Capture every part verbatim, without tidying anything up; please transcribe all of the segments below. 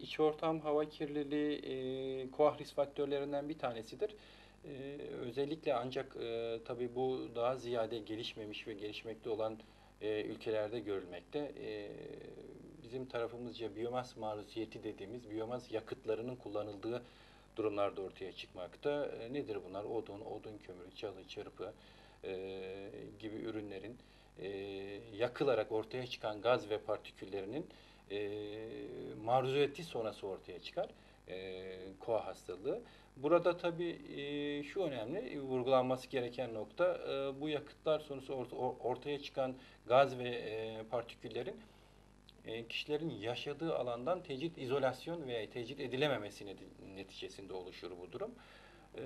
İç ortam hava kirliliği e, KOAH risk faktörlerinden bir tanesidir. E, özellikle ancak e, tabii bu daha ziyade gelişmemiş ve gelişmekte olan e, ülkelerde görülmekte. E, bizim tarafımızca biyomas maruziyeti dediğimiz biyomas yakıtlarının kullanıldığı durumlarda ortaya çıkmakta. E, nedir bunlar? Odun, odun kömürü, çalı, çırpı e, gibi ürünlerin e, yakılarak ortaya çıkan gaz ve partiküllerinin e, maruziyeti sonrası ortaya çıkar. E, KOAH hastalığı. Burada tabii e, şu önemli, vurgulanması gereken nokta, e, bu yakıtlar sonrası orta, ortaya çıkan gaz ve e, partiküllerin e, kişilerin yaşadığı alandan tecrit izolasyon veya tecrit edilememesi neticesinde oluşur bu durum. E,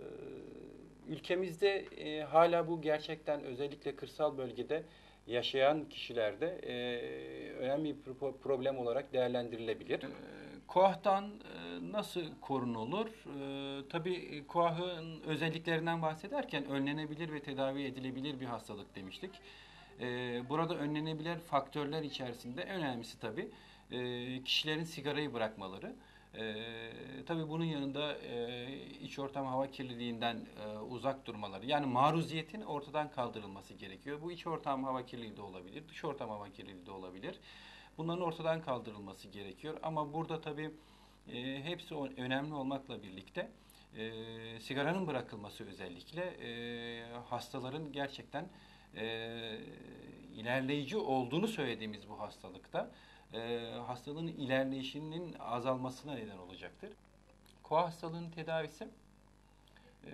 ülkemizde e, hala bu gerçekten özellikle kırsal bölgede yaşayan kişilerde e, önemli bir problem olarak değerlendirilebilir. E, KOAH'tan e, nasıl korunulur? E, tabii KOAH'ın özelliklerinden bahsederken önlenebilir ve tedavi edilebilir bir hastalık demiştik. E, burada önlenebilir faktörler içerisinde en önemlisi tabii e, kişilerin sigarayı bırakmaları. E, tabii bunun yanında e, iç ortam hava kirliliğinden e, uzak durmaları, yani maruziyetin ortadan kaldırılması gerekiyor. Bu iç ortam hava kirliliği de olabilir, dış ortam hava kirliliği de olabilir. Bunların ortadan kaldırılması gerekiyor. Ama burada tabii e, hepsi önemli olmakla birlikte e, sigaranın bırakılması özellikle e, hastaların gerçekten e, ilerleyici olduğunu söylediğimiz bu hastalıkta e, hastalığın ilerleyişinin azalmasına neden olacaktır. KOAH hastalığının tedavisi e,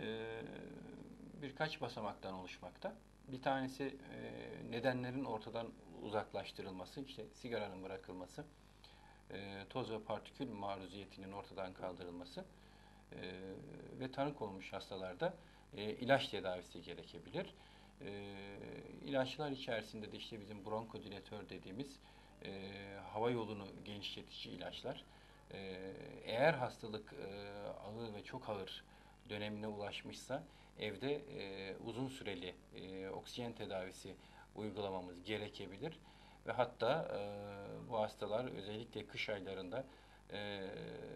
birkaç basamaktan oluşmakta. Bir tanesi e, nedenlerin ortadan uzaklaştırılması, işte sigaranın bırakılması, e, toz ve partikül maruziyetinin ortadan kaldırılması e, ve tanı konulmuş hastalarda e, ilaç tedavisi gerekebilir. E, ilaçlar içerisinde de işte bizim bronkodilatör dediğimiz e, hava yolunu genişletici ilaçlar. E, eğer hastalık e, ağır ve çok ağır dönemine ulaşmışsa evde e, uzun süreli e, oksijen tedavisi uygulamamız gerekebilir ve hatta e, bu hastalar özellikle kış aylarında e,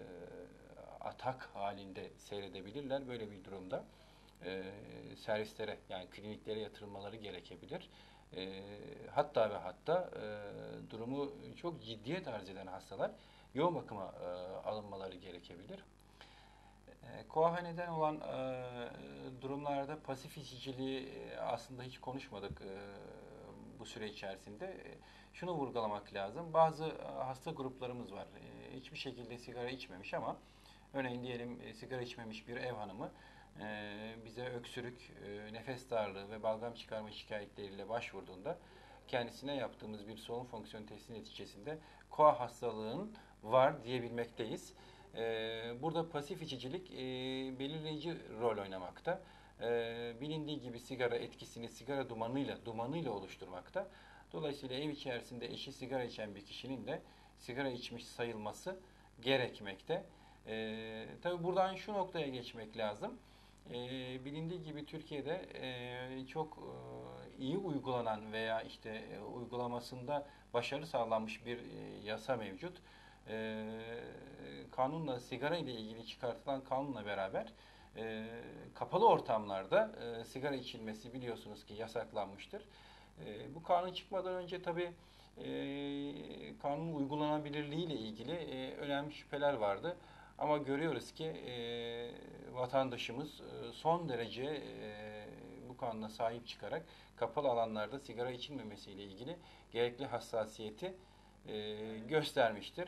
atak halinde seyredebilirler. Böyle bir durumda e, servislere, yani kliniklere yatırılmaları gerekebilir. E, hatta ve hatta e, durumu çok ciddiyet arz eden hastalar yoğun bakıma e, alınmaları gerekebilir. E, KOAH'a neden olan e, durumlarda pasif içiciliği e, aslında hiç konuşmadık e, bu süre içerisinde. E, şunu vurgulamak lazım. Bazı e, hasta gruplarımız var. E, hiçbir şekilde sigara içmemiş ama örneğin diyelim e, sigara içmemiş bir ev hanımı e, bize öksürük, e, nefes darlığı ve balgam çıkarma şikayetleriyle başvurduğunda kendisine yaptığımız bir solunum fonksiyon testi neticesinde KOAH hastalığının var diyebilmekteyiz. Ee, burada pasif içicilik e, belirleyici rol oynamakta. Ee, bilindiği gibi sigara etkisini sigara dumanıyla dumanıyla oluşturmakta. Dolayısıyla ev içerisinde eşi sigara içen bir kişinin de sigara içmiş sayılması gerekmekte. Ee, tabii buradan şu noktaya geçmek lazım. Ee, bilindiği gibi Türkiye'de e, çok e, iyi uygulanan veya işte e, uygulamasında başarı sağlanmış bir e, yasa mevcut. E, kanunla sigara ile ilgili çıkartılan kanunla beraber e, kapalı ortamlarda e, sigara içilmesi biliyorsunuz ki yasaklanmıştır. E, bu kanun çıkmadan önce tabii e, kanunun uygulanabilirliği ile ilgili e, önemli şüpheler vardı. Ama görüyoruz ki e, vatandaşımız e, son derece e, bu kanuna sahip çıkarak kapalı alanlarda sigara içilmemesi ile ilgili gerekli hassasiyeti e, göstermiştir.